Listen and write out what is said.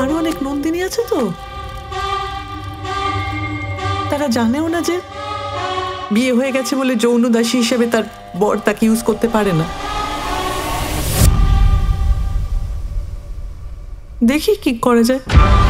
আরো অনেক নন্দিনী আছে তো, তারা জানেও না যে বিয়ে হয়ে গেছে বলে যৌনদাসী হিসেবে তার বর তাকে ইউজ করতে পারে না। দেখি কি করা যায়।